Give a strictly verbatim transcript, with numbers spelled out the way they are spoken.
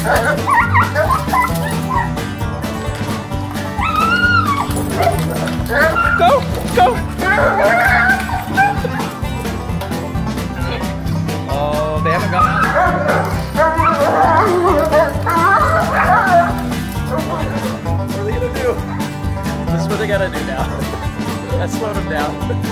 Go! Go! Oh, they haven't gone out. What are they gonna do? This is what they gotta do now. I slowed them down.